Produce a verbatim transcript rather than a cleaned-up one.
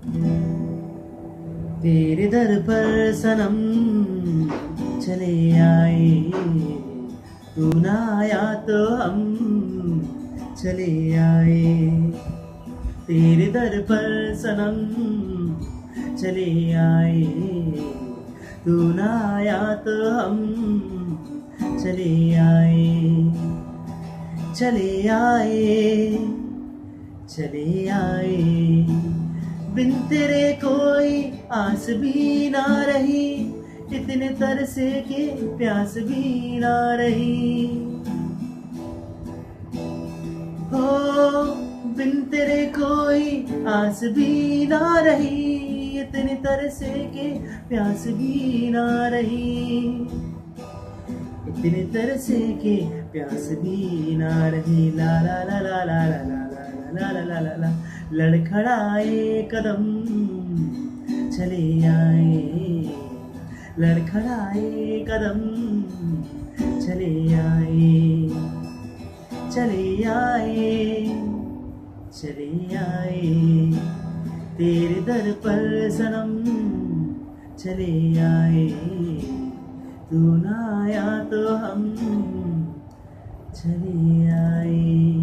तेरे दर पर सनम चले आए, तू ना आया तो हम चले आए। तेरे दर पर सनम चले आए, तू ना आया तो हम चले आए। चले आए चले आए, बिन तेरे कोई आस भी ना रही, इतने तरसे के प्यास भी ना रही। हो बिन तेरे कोई आस भी ना रही, इतने तरसे के प्यास भी ना रही। इतने तरसे के प्यास भी ना रही। ला ला ला ला ला ला ला ला ला ला ला। लड़खड़ाए कदम चले आए, लड़खड़ाए कदम चले आए। चले आए चले आए, तेरे दर पर सनम चले आए, तू ना आया तो हम चले आए।